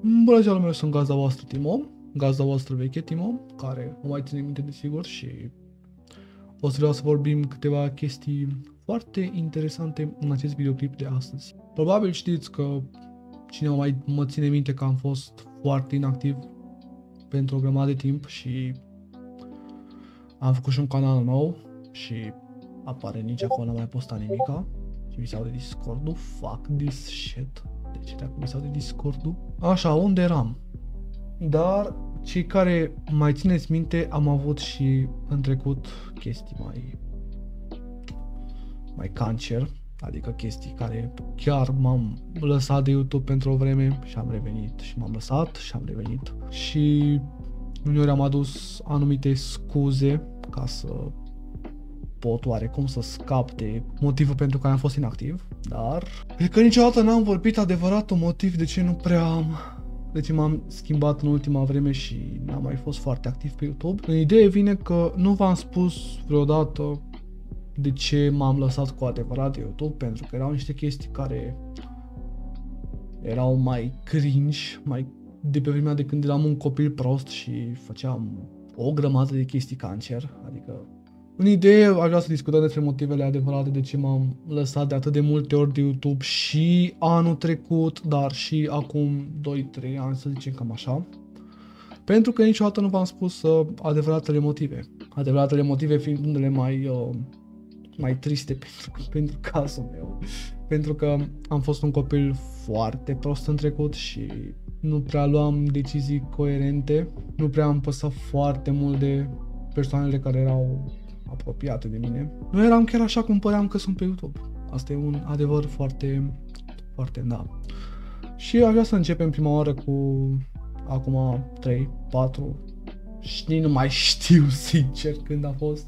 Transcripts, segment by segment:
Bună ziua, lumea, sunt gazda voastră Timo, gazda voastră veche Timo, care o mai ține minte desigur și o să vreau să vorbim câteva chestii foarte interesante în acest videoclip de astăzi. Probabil știți că cine mai mă ține minte că am fost foarte inactiv pentru o grămadă de timp și am făcut și un canal nou și apare nici acolo n-am mai postat nimica și mi se aude Discord-ul, fuck this shit. Deci dacă mi se aude Discord-ul. Așa, unde eram? Dar cei care mai țineți minte, am avut și în trecut chestii mai cancer, adică chestii care chiar m-am lăsat de YouTube pentru o vreme și am revenit și m-am lăsat și am revenit și uneori am adus anumite scuze ca să pot oarecum să scap de motivul pentru care am fost inactiv, dar cred că niciodată n-am vorbit adevăratul motiv de ce m-am schimbat în ultima vreme și n-am mai fost foarte activ pe YouTube. În idee vine că nu v-am spus vreodată de ce m-am lăsat cu adevărat de YouTube, pentru că erau niște chestii care erau mai cringe, mai de pe vremea de când eram un copil prost și făceam o grămadă de chestii cancer, adică în idee aș vrea să discutăm despre motivele adevărate de ce m-am lăsat de atât de multe ori de YouTube și anul trecut, dar și acum 2-3 ani, să zicem cam așa. Pentru că niciodată nu v-am spus adevăratele motive. Adevăratele motive fiind unele mai triste pentru cazul meu. Pentru că am fost un copil foarte prost în trecut și nu prea luam decizii coerente. Nu prea am păsat foarte mult de persoanele care erau apropiate de mine. Nu eram chiar așa cum păream că sunt pe YouTube. Asta e un adevăr foarte da. Și aș vrea să începem prima oară cu acum 3, 4, și nu mai știu sincer când a fost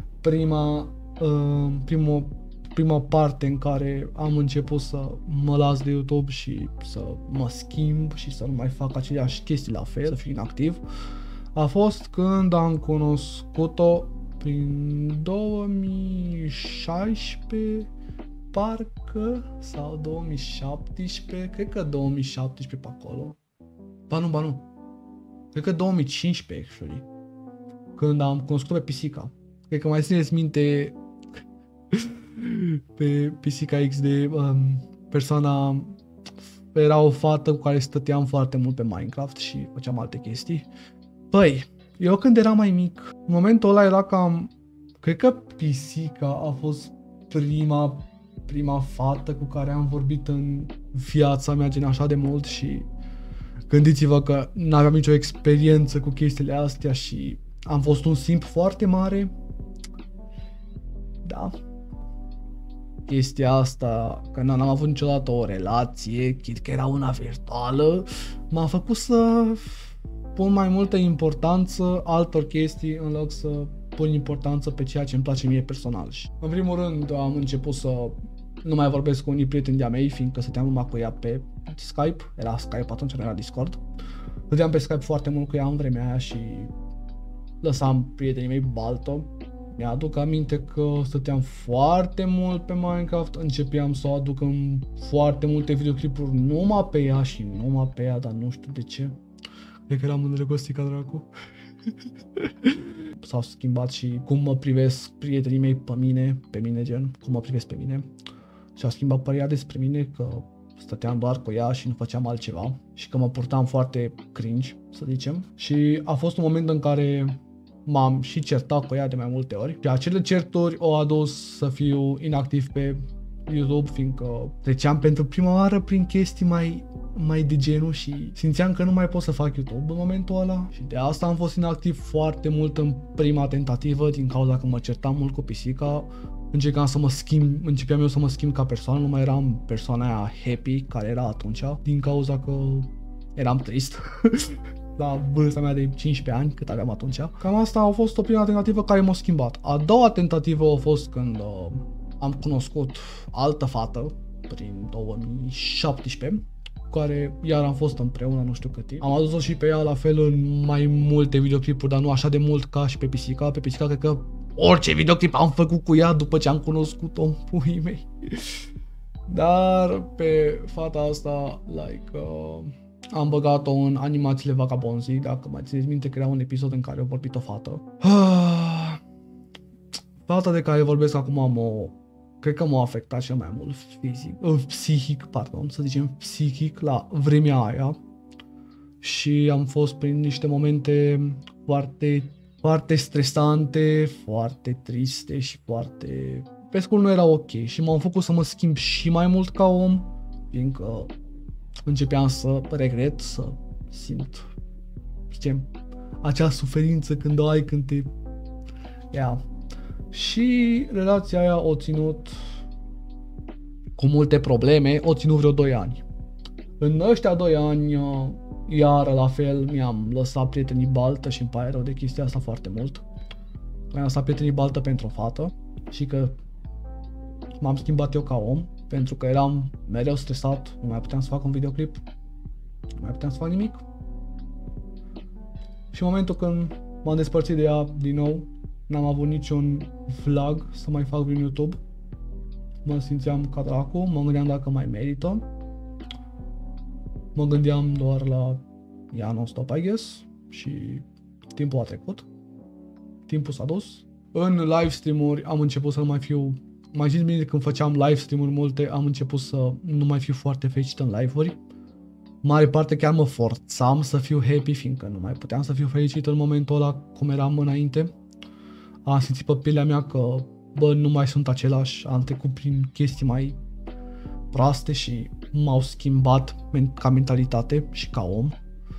prima parte în care am început să mă las de YouTube și să mă schimb și să nu mai fac aceleași chestii la fel, să fiu inactiv. A fost când am cunoscut-o prin 2016, parcă, sau 2017, cred că 2017 pe acolo. Ba nu, cred că 2015, actually, când am cunoscut-o pe Pisica. Cred că mai țineți minte pe Pisica XD, persoana, era o fată cu care stăteam foarte mult pe Minecraft și făceam alte chestii. Păi, eu când eram mai mic, în momentul ăla era cam, cred că Pisica a fost prima fată cu care am vorbit în viața mea gen așa de mult și gândiți-vă că n-aveam nicio experiență cu chestiile astea și am fost un simp foarte mare. Da. Chestia asta, că n-am avut niciodată o relație, chit că era una virtuală, m-a făcut să pun mai multă importanță altor chestii în loc să pun importanță pe ceea ce îmi place mie personal. Și în primul rând am început să nu mai vorbesc cu unii prieteni de-a mei, fiindcă stăteam numai cu ea pe Skype, era Skype atunci, nu era Discord. Stăteam pe Skype foarte mult cu ea în vremea aia și lăsam prietenii mei baltă. Mi-aduc aminte că stăteam foarte mult pe Minecraft, începeam să o aduc în foarte multe videoclipuri numai pe ea și numai pe ea, dar nu știu de ce. Cred că eram îndrăgostit ca dracu. S-au schimbat și cum mă privesc prietenii mei pe mine gen, cum mă privesc pe mine. Și-au schimbat părerea despre mine că stăteam doar cu ea și nu făceam altceva și că mă purtam foarte cringe, să zicem. Și a fost un moment în care m-am și certat cu ea de mai multe ori și acele certuri au adus să fiu inactiv pe YouTube, fiindcă treceam pentru prima oară prin chestii mai de genul și simțeam că nu mai pot să fac YouTube în momentul ăla și de asta am fost inactiv foarte mult în prima tentativă, din cauza că mă certam mult cu Pisica. Începeam eu să mă schimb ca persoană, nu mai eram persoana aia happy care era atunci, din cauza că eram trist. La vârsta mea de 15 ani, cât aveam atunci. Cam asta a fost o prima tentativă care m-a schimbat. A doua tentativă a fost când am cunoscut altă fată, prin 2017, cu care iar am fost împreună nu știu cât timp. Am adus-o și pe ea la fel în mai multe videoclipuri, dar nu așa de mult ca și pe Pisica. Pe Pisica cred că orice videoclip am făcut cu ea după ce am cunoscut-o în puii mei. Dar pe fata asta, am băgat-o în animațiile Vagabonzii, dacă mai țineți minte că era un episod în care a vorbit o fată. Fata de care vorbesc acum cred că m-a afectat cel mai mult psihic, să zicem psihic la vremea aia. Și am fost prin niște momente foarte, foarte stresante, foarte triste și foarte... Pe scurt, nu era ok și m-am făcut să mă schimb și mai mult ca om, fiindcă începeam să regret, să simt, știm, acea suferință când o ai, când te... Și relația aia o ținut cu multe probleme, o ținut vreo 2 ani. În ăștia 2 ani, iar la fel, mi-am lăsat prietenii baltă și îmi pare rău de chestia asta foarte mult. Mi-am lăsat prietenii baltă pentru o fată și că m-am schimbat eu ca om, pentru că eram mereu stresat, nu mai puteam să fac un videoclip, nu mai puteam să fac nimic. Și în momentul când m-am despărțit de ea din nou, n-am avut niciun vlog să mai fac prin YouTube. Mă simțeam ca dracu, mă gândeam dacă mai merită. Mă gândeam doar la ea non-stop, I guess, și timpul a trecut. Timpul s-a dus. În live stream-uri am început să nu mai fiu... Mai zi bine, când făceam live stream-uri multe, am început să nu mai fiu foarte fericit în live-uri. Mare parte chiar mă forțam să fiu happy, fiindcă nu mai puteam să fiu fericit în momentul ăla cum eram înainte. Am simțit pe pielea mea că, nu mai sunt același, am trecut prin chestii mai proaste și m-au schimbat ca mentalitate și ca om.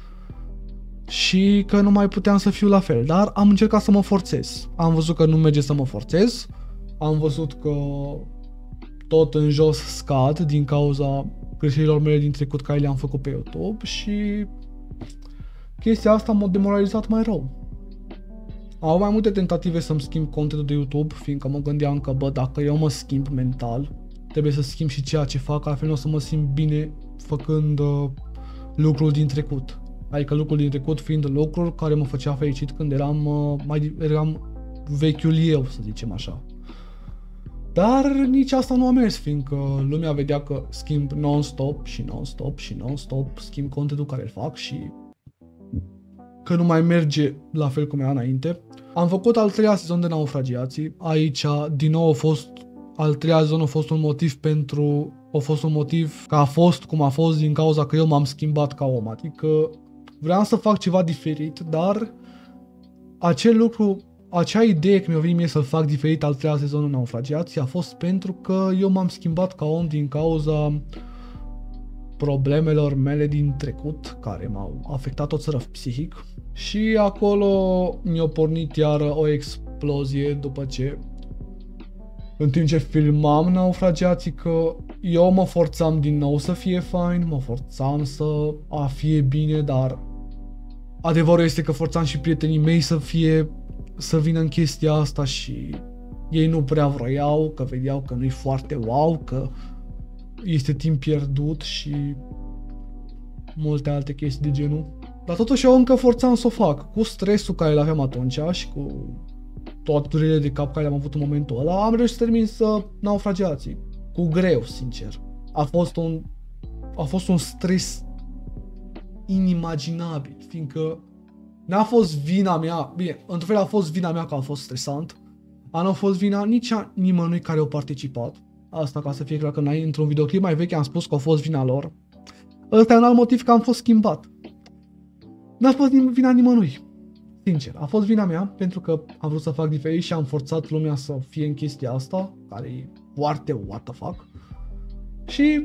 Și că nu mai puteam să fiu la fel, dar am încercat să mă forțez. Am văzut că nu merge să mă forțez, am văzut că tot în jos scad din cauza greșelilor mele din trecut care le-am făcut pe YouTube și chestia asta m-a demoralizat mai rău. Au mai multe tentative să-mi schimb contentul de YouTube, fiindcă mă gândeam că, dacă eu mă schimb mental, trebuie să schimb și ceea ce fac, altfel nu o să mă simt bine făcând lucruri din trecut. Adică lucruri din trecut fiind lucruri care mă făcea fericit când eram vechiul eu, să zicem așa. Dar nici asta nu a mers, fiindcă lumea vedea că schimb non-stop și non-stop și non-stop, schimb contentul care îl fac și că nu mai merge la fel cum era înainte. Am făcut al 3-lea sezon de Naufragiații. Aici, din nou, al 3-lea sezon a fost un motiv că a fost cum a fost din cauza că eu m-am schimbat ca om. Adică vreau să fac ceva diferit, dar acea idee că mi-a venit mie să-l fac diferit al 3-lea sezon în Naufragiații a fost pentru că eu m-am schimbat ca om din cauza problemelor mele din trecut, care m-au afectat tot țărăf psihic. Și acolo mi-a pornit iară o explozie după ce, în timp ce filmam Naufragiații, că eu mă forțam din nou să fie fain, mă forțam să fie bine, dar adevărul este că forțam și prietenii mei să vină în chestia asta și ei nu prea vroiau, că vedeau că nu-i foarte wow, că este timp pierdut și multe alte chestii de genul. Dar totuși eu încă forțam să o fac. Cu stresul care l-aveam atunci și cu toate durerile de cap care le-am avut în momentul ăla, am reușit să termin Naufragiații. Cu greu, sincer. A fost un stres inimaginabil, fiindcă n-a fost vina mea, bine, într-un fel a fost vina mea că a fost stresant, dar n-a fost vina nici a nimănui care a participat. Asta ca să fie clar că într-un videoclip mai vechi am spus că a fost vina lor. Ăsta e un alt motiv că am fost schimbat. N-a fost vina nimănui. Sincer, a fost vina mea pentru că am vrut să fac diferit și am forțat lumea să fie în chestia asta, care e foarte what the fuck. Și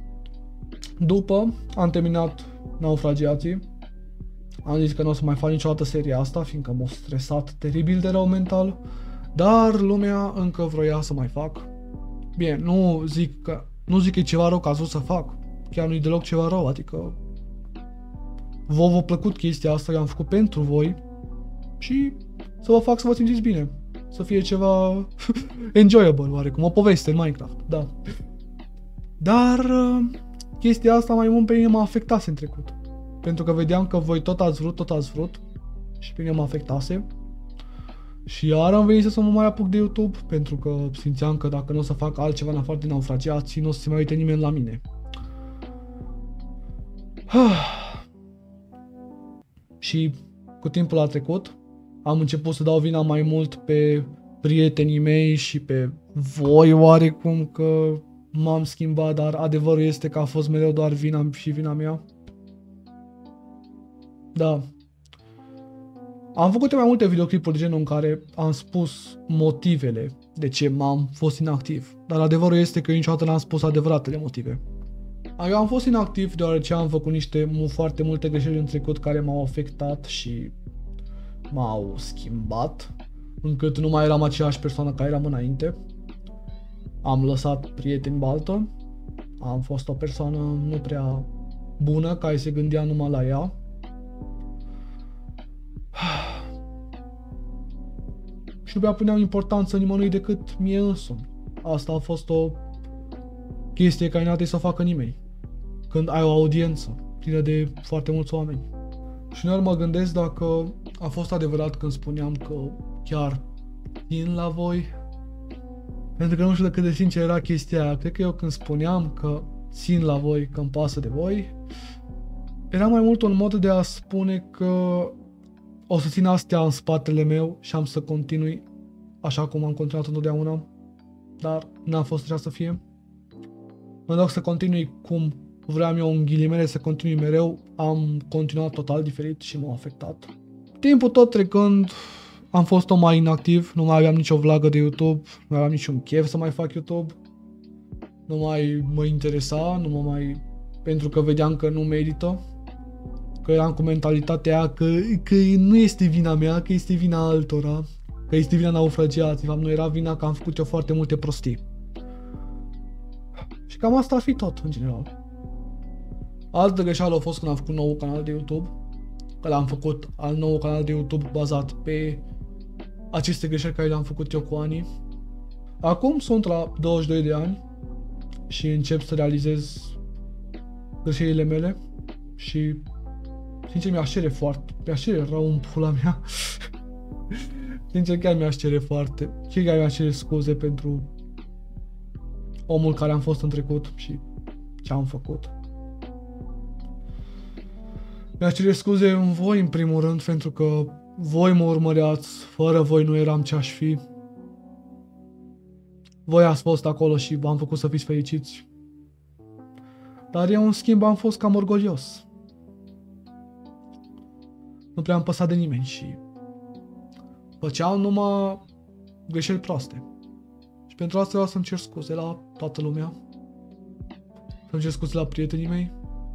după am terminat Naufragiații. Am zis că nu o să mai fac niciodată seria asta, fiindcă m-a stresat teribil de rău mental. Dar lumea încă vroia să mai fac. Bine, nu zic că e ceva rău că ați vrut să fac. Chiar nu-i deloc ceva rău, adică v-a plăcut chestia asta, eu am făcut pentru voi și să vă fac să vă simțiți bine. Să fie ceva enjoyable, oarecum, o poveste în Minecraft, da. Dar chestia asta mai mult pe mine m-a afectase în trecut. Pentru că vedeam că voi tot ați vrut și pe mine mă afectase. Și iar am venit să mă mai apuc de YouTube, pentru că simțeam că dacă nu o să fac altceva în afară de Naufragiații, nu o să se mai uite nimeni la mine. Și cu timpul a trecut, am început să dau vina mai mult pe prietenii mei și pe voi oarecum că m-am schimbat, dar adevărul este că a fost mereu doar vina mea. Da. Am făcut mai multe videoclipuri de genul în care am spus motivele de ce m-am fost inactiv, dar adevărul este că eu niciodată n-am spus adevăratele motive. Eu am fost inactiv deoarece am făcut foarte multe greșeli în trecut care m-au afectat și m-au schimbat, încât nu mai eram aceeași persoană care eram înainte. Am lăsat prieteni baltă, am fost o persoană nu prea bună care se gândea numai la ea. Și nu prea puneam importanță nimănui decât mie însumi. Asta a fost o chestie care n-a trebuit să o facă nimeni. Când ai o audiență plină de foarte mulți oameni. Și uneori mă gândesc dacă a fost adevărat când spuneam că chiar țin la voi. Pentru că nu știu de cât de sincer era chestia aia. Cred că eu când spuneam că țin la voi, că îmi pasă de voi, era mai mult un mod de a spune că o să țin astea în spatele meu și am să continui așa cum am continuat întotdeauna. Dar n-a fost așa să fie. În loc să continui cum vreau eu în ghilimele să continui mereu, am continuat total diferit și m-a afectat. Timpul tot trecând, am fost tot mai inactiv, nu mai aveam nicio vlogă de YouTube, nu mai aveam niciun chef să mai fac YouTube. Nu mai mă interesa, pentru că vedeam că nu merită. Că eram cu mentalitatea aia că nu este vina mea, că este vina altora, că este vina naufragiații, fapt nu era vina că am făcut eu foarte multe prostii. Și cam asta ar fi tot, în general. Altă greșeală a fost când am făcut nou canal de YouTube. Că l-am făcut al nou canal de YouTube bazat pe aceste greșeli care le-am făcut eu cu ani. Acum sunt la 22 de ani și încep să realizez greșelile mele și sincer mi-aș cere rău în pula mea. Sincer chiar mi-aș cere chiar mi-aș cere scuze pentru omul care am fost în trecut și ce am făcut. Mi-aș cere scuze în voi în primul rând pentru că voi mă urmăreați, fără voi nu eram ce aș fi. Voi ați fost acolo și v-am făcut să fiți fericiți. Dar eu în schimb am fost cam orgolios. Nu prea am păsat de nimeni și făceam numai greșeli proaste. Și pentru asta vreau să-mi cer scuze la toată lumea. Să-mi cer scuze la prietenii mei.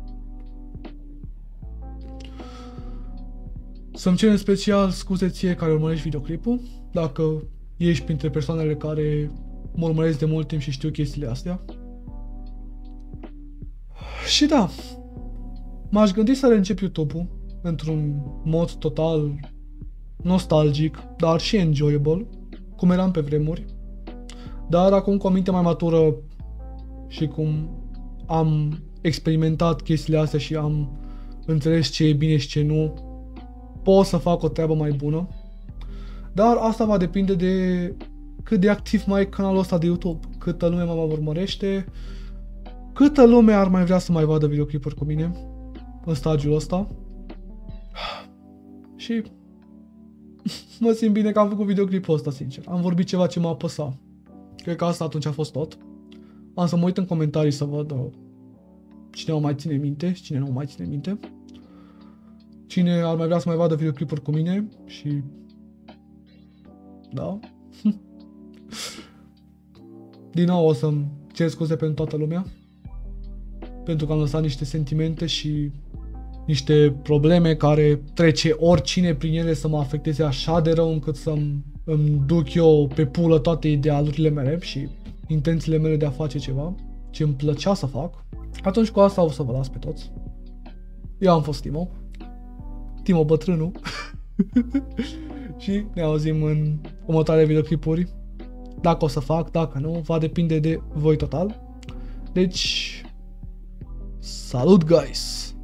Să-mi cer în special scuze ție care urmărești videoclipul, dacă ești printre persoanele care mă urmăresc de mult timp și știu chestiile astea. Și da, m-aș gândi să reîncep YouTube-ul într-un mod total nostalgic, dar și enjoyable, cum eram pe vremuri. Dar acum cu o minte mai matură și cum am experimentat chestiile astea și am înțeles ce e bine și ce nu, pot să fac o treabă mai bună. Dar asta va depinde de cât de activ mai e canalul ăsta de YouTube, câtă lume mă urmărește, câtă lume ar mai vrea să mai vadă videoclipuri cu mine în stadiul ăsta. Și mă simt bine că am făcut videoclipul ăsta, sincer. Am vorbit ceva ce m-a apăsat. Cred că asta atunci a fost tot. Am să mă uit în comentarii să văd cine o mai ține minte și cine nu o mai ține minte. Cine ar mai vrea să mai vadă videoclipuri cu mine și... Da. Din nou o să-mi cer scuze pentru toată lumea. Pentru că am lăsat niște sentimente și niște probleme care trece oricine prin ele să mă afecteze așa de rău încât îmi duc eu pe pulă toate idealurile mele și intențiile mele de a face ceva ce îmi plăcea să fac. Atunci cu asta o să vă las pe toți. Eu am fost Timo bătrânul. Și ne auzim în următoarele videoclipuri. Dacă o să fac, dacă nu, va depinde de voi total. Deci, salut guys!